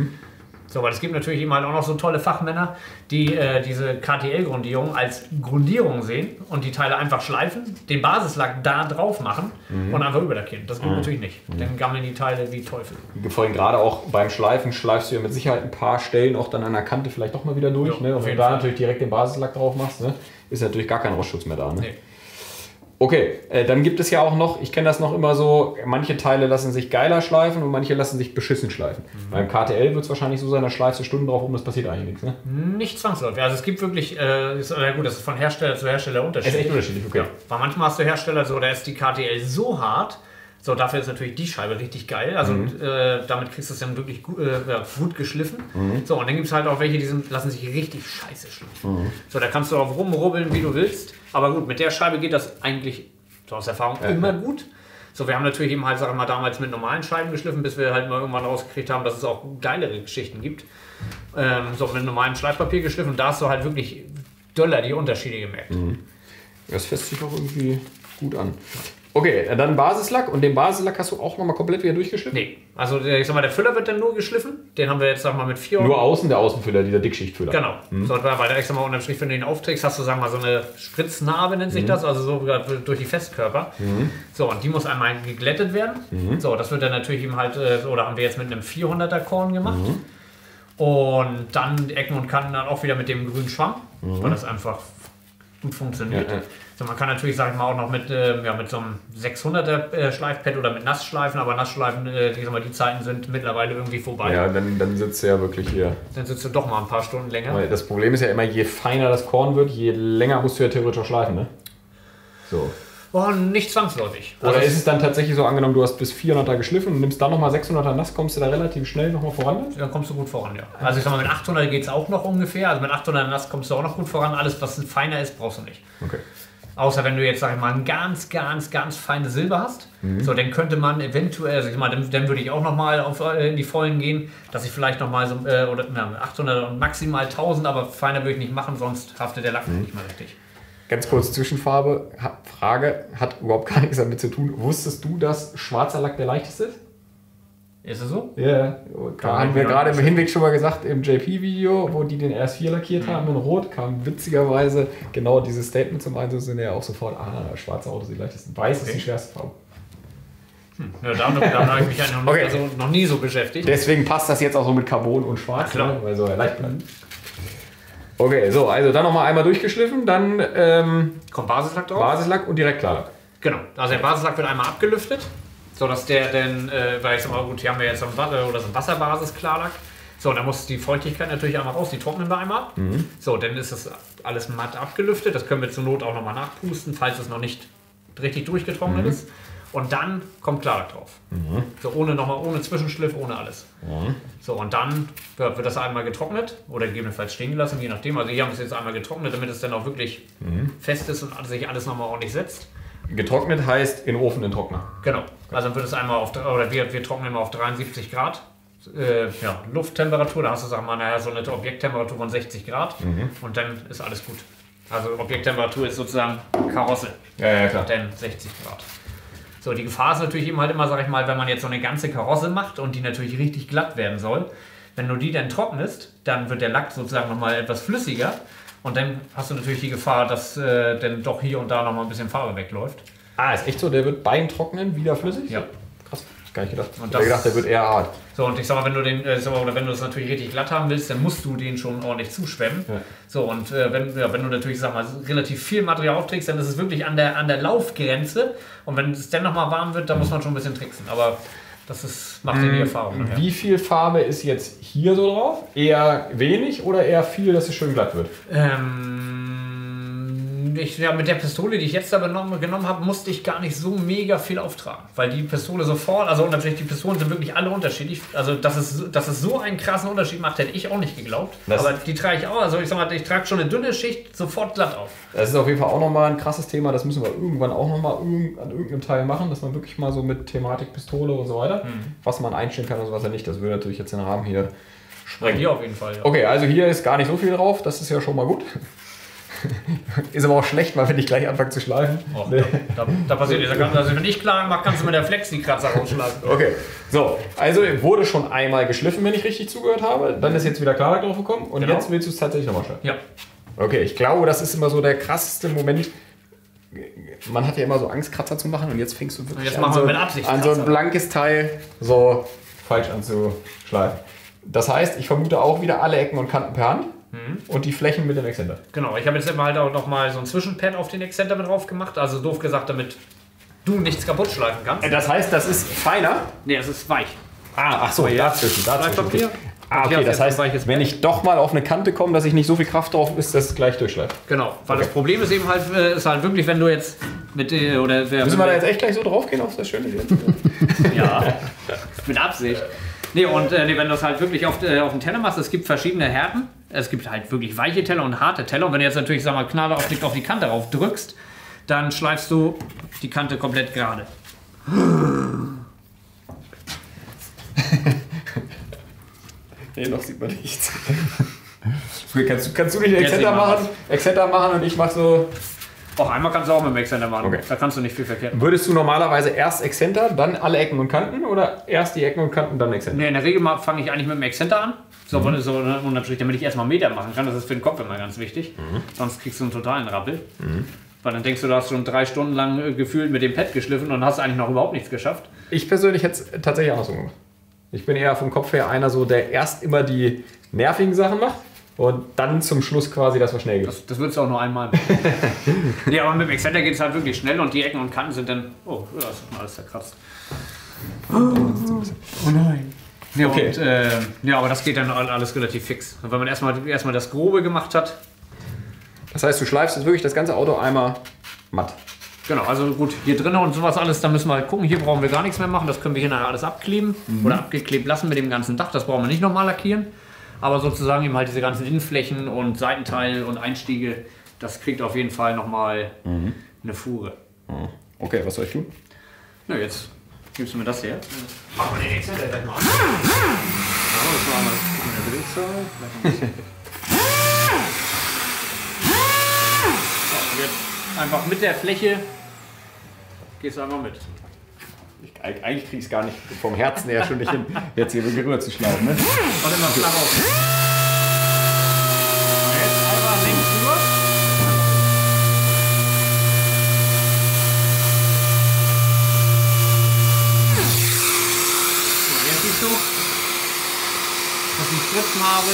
So, aber es gibt natürlich eben halt auch noch so tolle Fachmänner, die diese KTL-Grundierung als Grundierung sehen und die Teile einfach schleifen, den Basislack da drauf machen und einfach überlackieren. Das geht natürlich nicht. Dann gammeln die Teile wie Teufel. Vorhin gerade auch beim Schleifen schleifst du ja mit Sicherheit ein paar Stellen auch dann an der Kante vielleicht doch mal wieder durch. Ja, ne? Und wenn du da natürlich direkt den Basislack drauf machst, ne? Ist natürlich gar kein Rostschutz mehr da. Ne? Nee. Okay, dann gibt es ja auch noch, ich kenne das noch immer so, manche Teile lassen sich geiler schleifen und manche lassen sich beschissen schleifen. Beim KTL wird es wahrscheinlich so sein, da schleifst du Stunden drauf rum, das passiert eigentlich nichts, ne? Nicht zwangsläufig. Also es gibt wirklich, das ist von Hersteller zu Hersteller unterschiedlich. Ist echt unterschiedlich, okay. Ja. Weil manchmal hast du Hersteller so, da ist die KTL so hart, so dafür ist natürlich die Scheibe richtig geil. Also damit kriegst du es dann wirklich gut geschliffen. So, und dann gibt es halt auch welche, die lassen sich richtig scheiße schliffen. So, da kannst du auch rumrubbeln, wie du willst. Aber gut, mit der Scheibe geht das eigentlich, so aus Erfahrung, immer gut. So, wir haben natürlich eben halt, sag ich mal, damals mit normalen Scheiben geschliffen, bis wir halt mal irgendwann rausgekriegt haben, dass es auch geilere Geschichten gibt. So, mit normalem Schleifpapier geschliffen und da hast du halt wirklich doller die Unterschiede gemerkt. Das fässt sich auch irgendwie gut an. Okay, dann Basislack und den Basislack hast du auch nochmal komplett wieder durchgeschliffen? Nee, also ich sag mal, der Füller wird dann nur geschliffen. Den haben wir jetzt, sag mal, mit 4 Nur außen, der Außenfüller, dieser Dickschichtfüller. Genau. So, weil ich sag mal, unterm Strich, wenn du den aufträgst, hast du, sag mal, so eine Spritznarbe nennt sich das, also so durch die Festkörper. So, und die muss einmal geglättet werden. So, das wird dann natürlich eben halt, oder haben wir jetzt mit einem 400er Korn gemacht. Und dann die Ecken und Kanten dann auch wieder mit dem grünen Schwamm, weil das einfach gut funktioniert. Ja. So, man kann natürlich, sag ich mal, auch noch mit so einem 600er Schleifpad oder mit Nassschleifen, aber Nassschleifen, die Zeiten sind mittlerweile irgendwie vorbei. Ja, dann sitzt du ja wirklich hier. Dann sitzt du doch mal ein paar Stunden länger. Weil das Problem ist ja immer, je feiner das Korn wird, je länger musst du ja theoretisch auch schleifen, ne? So. Oh, nicht zwangsläufig. Oder ist es dann tatsächlich so, angenommen, du hast bis 400er geschliffen und nimmst dann nochmal 600er nass, kommst du da relativ schnell nochmal voran? Dann kommst du gut voran, ja. Also ich sag mal, mit 800 geht es auch noch ungefähr. Also mit 800 nass kommst du auch noch gut voran. Alles, was feiner ist, brauchst du nicht. Okay. Außer wenn du jetzt, sag ich mal, ein ganz, ganz, ganz feines Silber hast. So, dann könnte man eventuell, also ich mal, dann würde ich auch nochmal in die Vollen gehen, dass ich vielleicht nochmal so, 800 und maximal 1000, aber feiner würde ich nicht machen, sonst haftet der Lack nicht mehr richtig. Ganz kurz Zwischenfarbe, Frage, hat überhaupt gar nichts damit zu tun. Wusstest du, dass schwarzer Lack der leichteste ist? Ist es so? Ja, da haben wir gerade im Hinweg schon mal gesagt, im JP-Video, wo die den RS4 lackiert haben in Rot, kam witzigerweise genau dieses Statement zum Einsatz, sind ja auch sofort, schwarze Autos die leichtesten. Weiß ist die schwerste Farbe. Ja, damit habe ich mich ja noch nie so beschäftigt. Deswegen passt das jetzt auch so mit Carbon und Schwarz, klar. Ne? Weil so ja leicht bleibt. Okay, so, also dann nochmal einmal durchgeschliffen, dann kommt Basislack drauf? Basislack und direkt Klarlack. Genau, also der Basislack wird einmal abgelüftet, sodass der dann, weil ich sag mal, gut, hier haben wir jetzt so ein Wasserbasis-Klarlack. So, und dann muss die Feuchtigkeit natürlich einmal raus, die trocknen wir einmal. So, dann ist das alles matt abgelüftet, das können wir zur Not auch nochmal nachpusten, falls es noch nicht richtig durchgetrocknet ist. Und dann kommt Klarlack drauf. So, ohne Zwischenschliff, ohne alles. So, und dann wird das einmal getrocknet oder gegebenenfalls stehen gelassen, je nachdem. Also hier haben wir es jetzt einmal getrocknet, damit es dann auch wirklich fest ist und sich alles nochmal ordentlich setzt. Getrocknet heißt in den Ofen, in den Trockner. Genau. Also dann wird es einmal wir trocknen immer auf 73 Grad. Lufttemperatur, da hast du, sag mal, so eine Objekttemperatur von 60 Grad und dann ist alles gut. Also Objekttemperatur ist sozusagen Karosse. Ja, klar. Dann 60 Grad. So, die Gefahr ist natürlich eben halt immer, sag ich mal, wenn man jetzt so eine ganze Karosse macht und die natürlich richtig glatt werden soll, wenn du die dann trocknest, dann wird der Lack sozusagen nochmal etwas flüssiger und dann hast du natürlich die Gefahr, dass dann doch hier und da nochmal ein bisschen Farbe wegläuft. Ist echt so, der wird beim Trocknen wieder flüssig? Ja. Krass, gar nicht gedacht. Und ich habe gedacht, der wird eher hart. So, und ich sag mal, wenn du das natürlich richtig glatt haben willst, dann musst du den schon ordentlich zuschwemmen. Ja. So, und wenn du natürlich, sag mal, relativ viel Material aufträgst, dann ist es wirklich an der Laufgrenze. Und wenn es dann nochmal warm wird, dann muss man schon ein bisschen tricksen. Aber das macht ja die Erfahrung. Nachher. Wie viel Farbe ist jetzt hier so drauf? Eher wenig oder eher viel, dass es schön glatt wird? mit der Pistole, die ich jetzt da genommen habe, musste ich gar nicht so mega viel auftragen. Weil die Pistole sofort, also natürlich die Pistolen sind wirklich alle unterschiedlich. Also dass es so einen krassen Unterschied macht, hätte ich auch nicht geglaubt. Aber die trage ich auch, also ich sag mal, ich trage schon eine dünne Schicht sofort glatt auf. Das ist auf jeden Fall auch nochmal ein krasses Thema, das müssen wir irgendwann auch nochmal an irgendeinem Teil machen, dass man wirklich mal so mit Thematik Pistole und so weiter, was man einstellen kann und was er nicht, das würde natürlich jetzt den Rahmen hier sprengen. Hier auf jeden Fall, ja. Okay, also hier ist gar nicht so viel drauf, das ist ja schon mal gut. Ist aber auch schlecht, weil wenn ich gleich anfange zu schleifen. Och, da passiert nichts. Also wenn ich klar mache, kannst du mit der Flexi-Kratzer rausschleifen. Okay, so, also wurde schon einmal geschliffen, wenn ich richtig zugehört habe. Dann ist jetzt wieder Klarlack drauf gekommen und jetzt willst du es tatsächlich nochmal schleifen. Ja. Okay, ich glaube, das ist immer so der krasseste Moment. Man hat ja immer so Angst, Kratzer zu machen und jetzt fängst du wirklich an, so, mit Absicht an so ein blankes Teil so falsch anzuschleifen. Das heißt, ich vermute auch wieder alle Ecken und Kanten per Hand. Und die Flächen mit dem Exzenter. Genau, ich habe jetzt immer halt auch nochmal so ein Zwischenpad auf den Exzenter mit drauf gemacht. Also doof gesagt, damit du nichts kaputt schleifen kannst. Das heißt, das ist feiner? Nee, es ist weich. Ach so, dazwischen. Papier. Okay, das heißt, wenn ich doch mal auf eine Kante komme, dass ich nicht so viel Kraft drauf ist, dass es gleich durchschleift. Genau, weil das Problem ist eben halt, wirklich, wenn du jetzt mit oder müssen wir da jetzt echt gleich so drauf gehen auf das schöne Bild? Ja, mit Absicht. Nee, und wenn du das halt wirklich auf den Teller machst, es gibt verschiedene Härten. Es gibt halt wirklich weiche Teller und harte Teller. Und wenn du jetzt natürlich, sag mal, Knaller auf die Kante rauf drückst, dann schleifst du die Kante komplett gerade. Nee, noch sieht man nichts. Kannst du nicht Exzenter machen und ich mach so... Auch einmal kannst du auch mit dem Exzenter machen. Okay. Da kannst du nicht viel verkehrt machen. Würdest du normalerweise erst Exzenter, dann alle Ecken und Kanten oder erst die Ecken und Kanten, dann Exzenter? Nee, in der Regel fange ich eigentlich mit dem Exzenter an. So, damit ich erstmal Meter machen kann. Das ist für den Kopf immer ganz wichtig. Sonst kriegst du einen totalen Rappel. Weil dann denkst du, du hast schon 3 Stunden lang gefühlt mit dem Pad geschliffen und hast eigentlich noch überhaupt nichts geschafft. Ich persönlich hätte es tatsächlich andersrum gemacht. Ich bin eher vom Kopf her einer so, der erst immer die nervigen Sachen macht. Und dann zum Schluss quasi, dass wir schnell gehen. Das würdest du auch nur einmal machen. Nee, aber mit dem Exzenter geht es halt wirklich schnell und die Ecken und Kanten sind dann... Oh, das ist schon alles zerkratzt. Oh nein. Ja, okay. Und, aber das geht dann alles relativ fix. Und wenn man erstmal das Grobe gemacht hat... Das heißt, du schleifst jetzt wirklich das ganze Auto einmal matt. Genau, also gut, hier drinnen und sowas alles, da müssen wir halt gucken. Hier brauchen wir gar nichts mehr machen. Das können wir hier nachher alles abkleben oder abgeklebt lassen mit dem ganzen Dach. Das brauchen wir nicht nochmal lackieren. Aber sozusagen eben halt diese ganzen Innenflächen und Seitenteile und Einstiege, das kriegt auf jeden Fall nochmal eine Fuhre. Okay, was soll ich tun? Na, jetzt gibst du mir das her. Machen wir den Exzenter gleich mal an. Ja, das war mal eine Drehzahl. So, jetzt einfach mit der Fläche gehst du einfach mit. Eigentlich krieg ich es gar nicht vom Herzen her schon nicht hin, jetzt hier wirklich rüber zu schlagen. Ne? Und immer flach auf. Jetzt einfach links rüber. So, jetzt siehst du, dass ich Spritzen habe,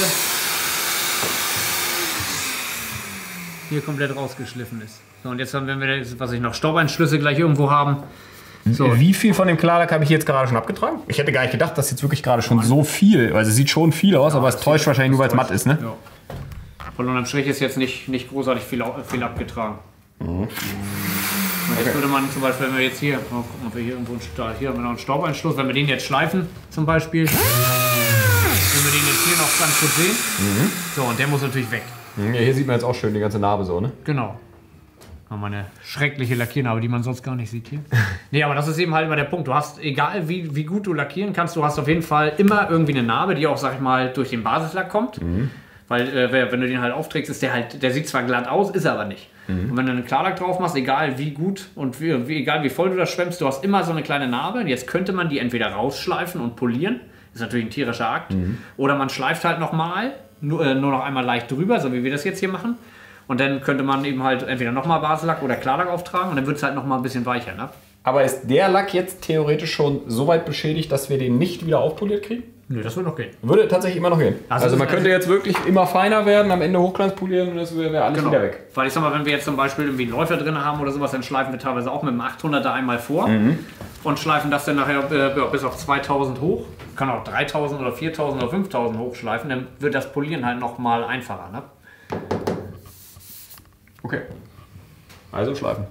hier komplett rausgeschliffen ist. So, und jetzt haben wir, was ich noch, Staubeinschlüsse gleich irgendwo haben. So. Wie viel von dem Klarlack habe ich jetzt gerade schon abgetragen? Ich hätte gar nicht gedacht, dass jetzt wirklich gerade schon so viel, also es sieht schon viel aus, aber es täuscht wahrscheinlich nur, weil es matt ist, ne? Ja. Von unterm Strich ist jetzt nicht großartig viel abgetragen. Und jetzt würde man zum Beispiel, wenn wir jetzt hier, mal gucken, ob wir hier irgendwo hier haben wir noch einen Staubeinschluss, wenn wir den jetzt schleifen zum Beispiel, wenn wir den jetzt hier noch ganz gut sehen, so, und der muss natürlich weg. Ja, hier sieht man jetzt auch schön die ganze Narbe so, ne? Genau. Mal eine schreckliche Lackiernarbe, die man sonst gar nicht sieht hier. Nee, aber das ist eben halt immer der Punkt. Du hast, egal wie gut du lackieren kannst, du hast auf jeden Fall immer irgendwie eine Narbe, die auch, sag ich mal, durch den Basislack kommt. Weil wenn du den halt aufträgst, ist der sieht zwar glatt aus, ist er aber nicht. Und wenn du einen Klarlack drauf machst, egal wie gut und egal wie voll du das schwemmst, du hast immer so eine kleine Narbe. Und jetzt könnte man die entweder rausschleifen und polieren. Das ist natürlich ein tierischer Akt. Oder man schleift halt nochmal, nur noch einmal leicht drüber, so wie wir das jetzt hier machen. Und dann könnte man eben halt entweder nochmal Basislack oder Klarlack auftragen und dann wird es halt nochmal ein bisschen weicher. Ne? Aber ist der Lack jetzt theoretisch schon so weit beschädigt, dass wir den nicht wieder aufpoliert kriegen? Nö, das würde noch gehen. Würde tatsächlich immer noch gehen. Also man könnte jetzt wirklich immer feiner werden, am Ende Hochglanz polieren und das wäre alles wieder weg. Weil ich sag mal, wenn wir jetzt zum Beispiel irgendwie einen Läufer drin haben oder sowas, dann schleifen wir teilweise auch mit dem 800er einmal vor und schleifen das dann nachher bis auf 2000 hoch. Kann auch 3000 oder 4000 oder 5000 hochschleifen, dann wird das Polieren halt nochmal einfacher. Ne? Okay. Also schleifen.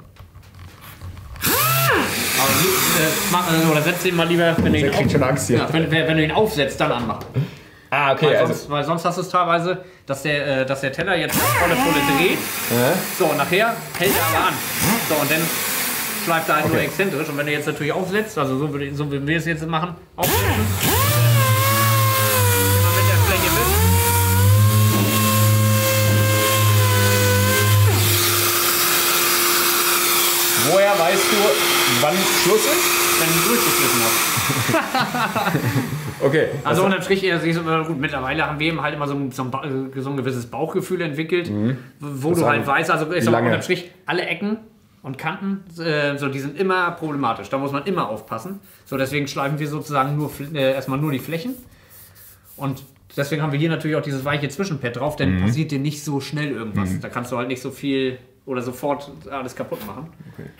Aber oder setz den mal lieber, wenn du ihn kriegt schon Angst hier. Ja, wenn du ihn aufsetzt, dann anmachen. Ah, okay. Weil sonst hast du es teilweise, dass der Teller jetzt volle Pulle dreht. So, und nachher hält er aber an. So, und dann schleift er halt nur exzentrisch. Und wenn du jetzt natürlich aufsetzt, also so wie wir es jetzt machen, aufsetzen. Immer mit der Fläche mit. Woher weißt du, wann Schluss ist? Wenn du durchgeschliffen hast. Okay. Also unterm Strich, gut, mittlerweile haben wir eben halt immer so ein gewisses Bauchgefühl entwickelt, wo du halt weißt, also ich sag mal, unterm Strich, alle Ecken und Kanten, die sind immer problematisch. Da muss man immer aufpassen. So, deswegen schleifen wir sozusagen erstmal nur die Flächen. Und deswegen haben wir hier natürlich auch dieses weiche Zwischenpad drauf, denn passiert dir nicht so schnell irgendwas. Da kannst du halt nicht so viel oder sofort alles kaputt machen. Okay.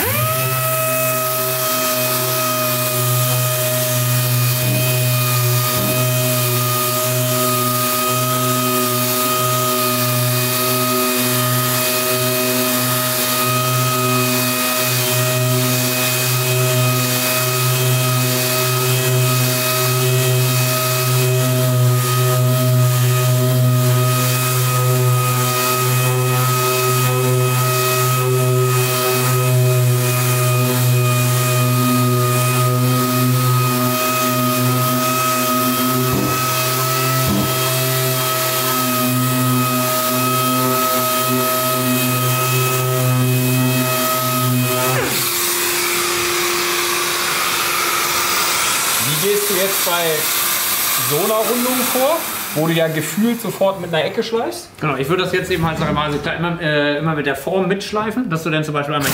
So einer Rundung vor, wo du ja gefühlt sofort mit einer Ecke schleifst. Genau, ich würde das jetzt eben halt, sag ich mal, also immer mit der Form mitschleifen, dass du dann zum Beispiel einmal...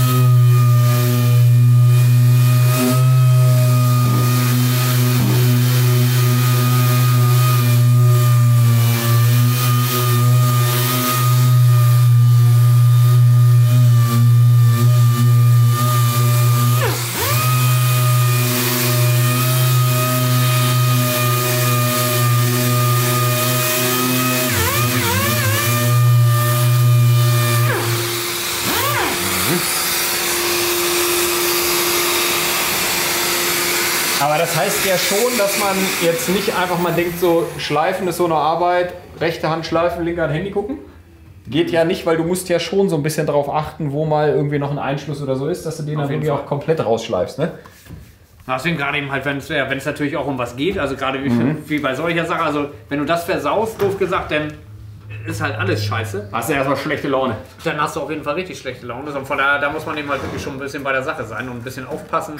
Aber das heißt ja schon, dass man jetzt nicht einfach mal denkt, so schleifen ist so eine Arbeit, rechte Hand schleifen, linke Hand Handy gucken. Geht ja nicht, weil du musst ja schon so ein bisschen darauf achten, wo mal irgendwie noch ein Einschluss oder so ist, dass du den dann irgendwie auch komplett rausschleifst, ne? Deswegen gerade eben halt, wenn es natürlich auch um was geht, also gerade wie bei solcher Sache, also wenn du das versaust, doof gesagt, dann ist halt alles scheiße. Hast du erstmal schlechte Laune. Dann hast du auf jeden Fall richtig schlechte Laune. Und von daher, da muss man eben halt wirklich schon ein bisschen bei der Sache sein und ein bisschen aufpassen.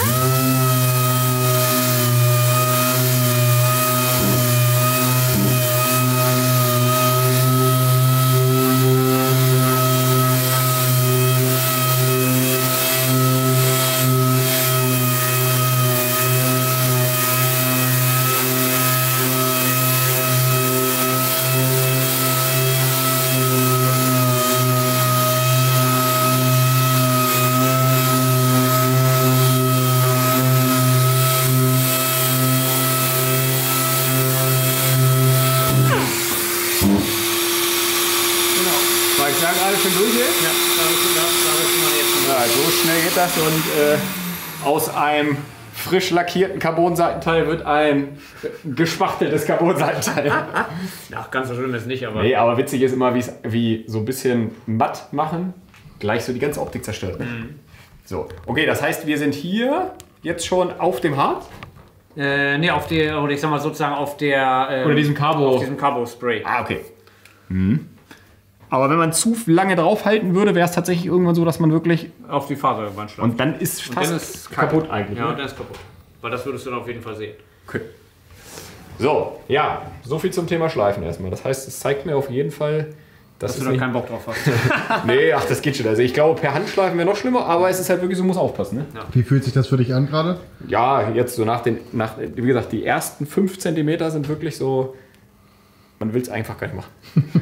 So schnell geht das und aus einem frisch lackierten Carbon-Seitenteil wird ein gespachteltes Carbon-Seitenteil. Ach, ganz so schlimm ist nicht, aber... Nee, aber witzig ist immer, wie so ein bisschen matt machen, gleich so die ganze Optik zerstört. So, okay, das heißt, wir sind hier jetzt schon auf dem Hart? Nee, auf der, oder ich sag mal sozusagen auf der... oder diesem Carbo... Auf diesem Carbo-Spray. Ah, okay. Aber wenn man zu lange draufhalten würde, wäre es tatsächlich irgendwann so, dass man wirklich... Auf die Faser irgendwann schlägt. Und dann ist fast kaputt eigentlich. Ja, ne? dann ist kaputt. Weil das würdest du dann auf jeden Fall sehen. Okay. So, ja, so viel zum Thema Schleifen erstmal. Das heißt, es zeigt mir auf jeden Fall, dass du da keinen Bock drauf hast. Nee, ach, das geht schon. Also ich glaube, per Hand schleifen wäre noch schlimmer, aber es ist halt wirklich so, muss aufpassen. Ne? Ja. Wie fühlt sich das für dich an gerade? Ja, jetzt so wie gesagt, die ersten 5 cm sind wirklich so... Man will es einfach gar nicht machen.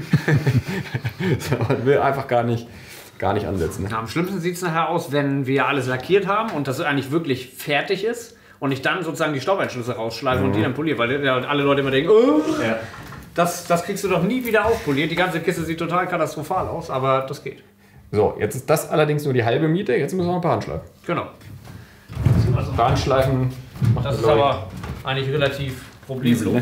Man will einfach gar nicht ansetzen. Ne? Ja, am schlimmsten sieht es nachher aus, wenn wir alles lackiert haben und das eigentlich wirklich fertig ist und ich dann sozusagen die Staubeinschlüsse rausschleife und die dann poliere, weil alle Leute immer denken, oh, das kriegst du doch nie wieder aufpoliert. Die ganze Kiste sieht total katastrophal aus, aber das geht. So, jetzt ist das allerdings nur die halbe Miete. Jetzt müssen wir noch ein paar Handschleifen. Genau. Also, Handschleifen macht das ist Leute. aber eigentlich relativ problemlos.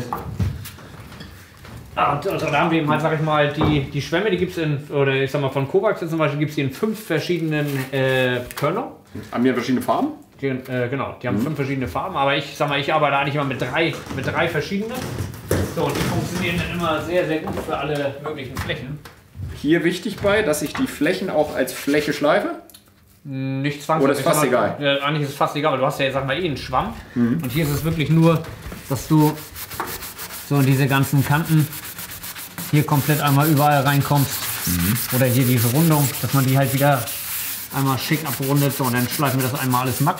Und da haben wir eben halt, sag ich mal, die Schwämme, die gibt es in, oder ich sag mal von Kovacs zum Beispiel, gibt es die in 5 verschiedenen Körner. Haben wir verschiedene Farben? Genau, die haben 5 verschiedene Farben, aber ich sag mal, ich arbeite eigentlich immer mit drei verschiedenen. So, und die funktionieren dann immer sehr, sehr gut für alle möglichen Flächen. Hier wichtig bei, dass ich die Flächen auch als Fläche schleife. Nicht zwangsläufig. Oder ist fast egal? Ja, eigentlich ist es fast egal, weil du hast ja, sag mal, einen Schwamm. Und hier ist es wirklich nur, dass du so in diese ganzen Kanten hier komplett einmal überall reinkommst. Oder hier diese Rundung, dass man die halt wieder einmal schick abrundet. So, und dann schleifen wir das einmal alles matt.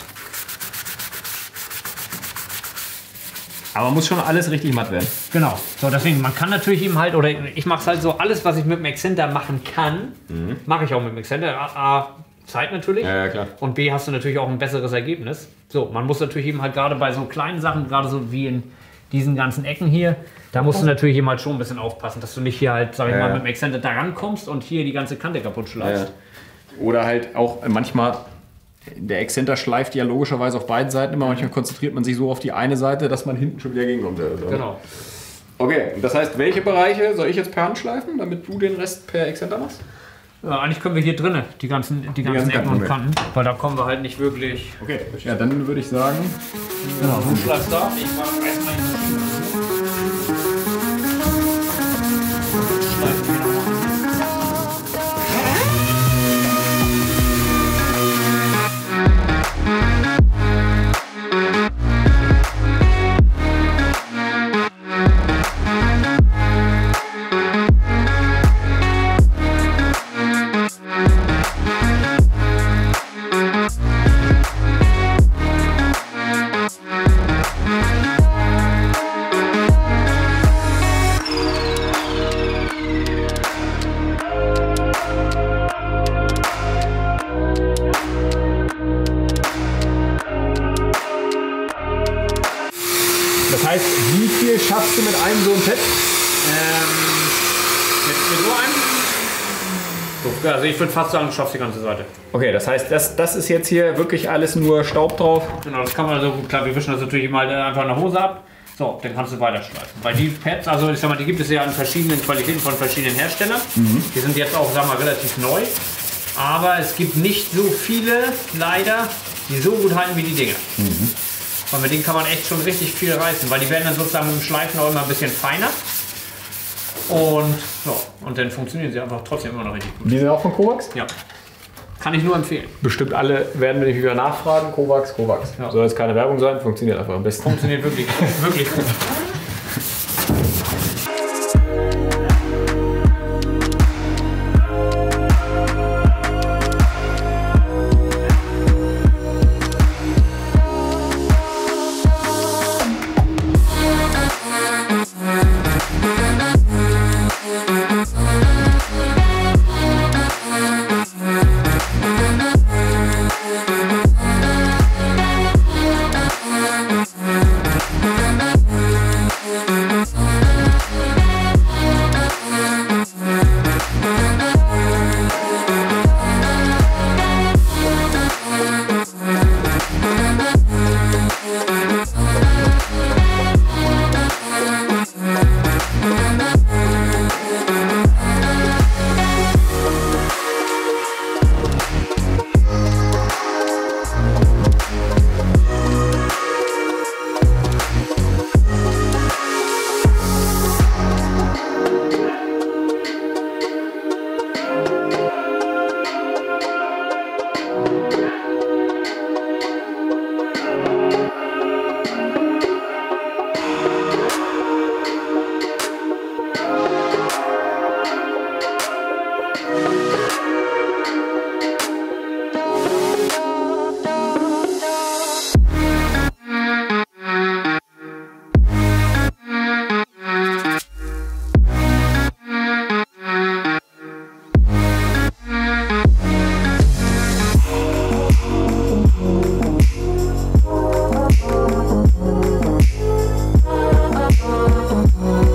Aber muss schon alles richtig matt werden. Genau. So, deswegen, man kann natürlich eben halt, oder ich mache es halt so, alles, was ich mit dem Exzenter machen kann, mache ich auch mit dem Exzenter. A, Zeit natürlich. Ja, klar. Und B, hast du natürlich auch ein besseres Ergebnis. So, man muss natürlich eben halt gerade bei so kleinen Sachen, gerade so wie in diesen ganzen Ecken hier, da musst du natürlich eben halt schon ein bisschen aufpassen, dass du nicht hier halt, sag ich mal, mit dem Exzenter da rankommst und hier die ganze Kante kaputt schleifst. Ja. Oder halt auch manchmal, der Exzenter schleift ja logischerweise auf beiden Seiten immer, manchmal konzentriert man sich so auf die eine Seite, dass man hinten schon wieder gegenkommt. Genau. Okay, das heißt, welche Bereiche soll ich jetzt per Hand schleifen, damit du den Rest per Exzenter machst? Ja, eigentlich können wir hier drinnen die ganzen Ecken und Kanten, weil da kommen wir halt nicht wirklich. Okay, ja, dann würde ich sagen, Genau, du schleifst da, ich mache erstmal die Maschine. Schleifen wir nochmal. das heißt, wie viel schaffst du mit einem so einem Pad? Mit so einem? So, also ich würde fast sagen, du schaffst die ganze Seite. Okay, das heißt, das ist jetzt hier wirklich alles nur Staub drauf. Genau, das kann man so gut, klar, wir wischen das natürlich mal einfach in der Hose ab. So, dann kannst du weiterschleifen. Weil die Pads, also ich sag mal, die gibt es ja in verschiedenen Qualitäten von verschiedenen Herstellern. Die sind jetzt auch, sag mal, relativ neu. Aber es gibt nicht so viele, leider, die so gut halten wie die Dinger. Und mit denen kann man echt schon richtig viel reißen, weil die werden dann sozusagen mit dem Schleifen auch immer ein bisschen feiner. Und, so, und dann funktionieren sie einfach trotzdem immer noch richtig gut. Die sind auch von Kovacs? Ja. Kann ich nur empfehlen. Bestimmt alle werden wir nicht wieder nachfragen. Kovacs. Ja. Soll jetzt keine Werbung sein, funktioniert einfach am besten. Funktioniert wirklich, wirklich gut.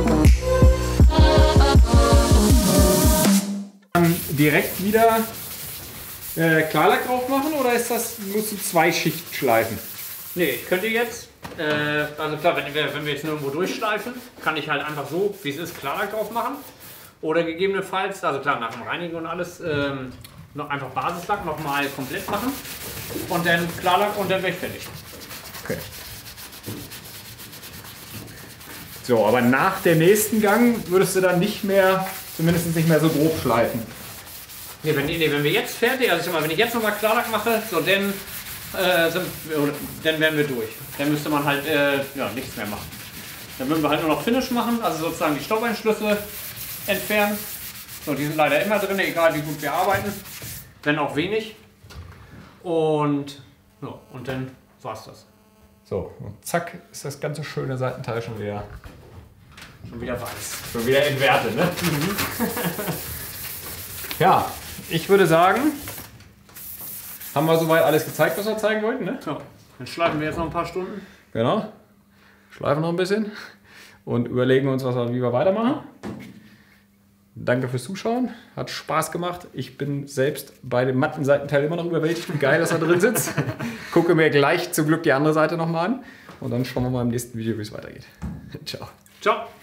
Direkt wieder Klarlack drauf machen oder musst du 2 Schichten schleifen? Nee, ich könnte jetzt, also klar, wenn wir jetzt nirgendwo durchschleifen, kann ich halt einfach so, wie es ist, Klarlack drauf machen. Oder gegebenenfalls, also klar, nach dem Reinigen und alles, noch einfach Basislack nochmal komplett machen. Und dann Klarlack und dann wäre ich fertig. Okay. So, aber nach dem nächsten Gang würdest du dann nicht mehr, zumindest nicht mehr so grob schleifen. Nee, wenn wir jetzt fertig, also ich sag mal, wenn ich jetzt nochmal Klarlack mache, so dann wären wir durch. Dann müsste man halt nichts mehr machen. Dann würden wir halt nur noch Finish machen, also sozusagen die Stoffeinschlüsse entfernen. So, die sind leider immer drin, egal wie gut wir arbeiten, wenn auch wenig. Und dann war's das. So, und zack, ist das ganze schöne Seitenteil schon wieder weiß. schon wieder entwertet, ne? Ja, ich würde sagen, haben wir soweit alles gezeigt, was wir zeigen wollten, ne? So, dann schleifen wir jetzt noch ein paar Stunden. Genau. Schleifen noch ein bisschen und überlegen uns, wie wir weitermachen. Danke fürs Zuschauen. Hat Spaß gemacht. Ich bin selbst bei dem matten Seitenteil immer noch überwältigt, wie geil das da drin sitzt. Gucke mir gleich zum Glück die andere Seite nochmal an. Und dann schauen wir mal im nächsten Video, wie es weitergeht. Ciao. Ciao.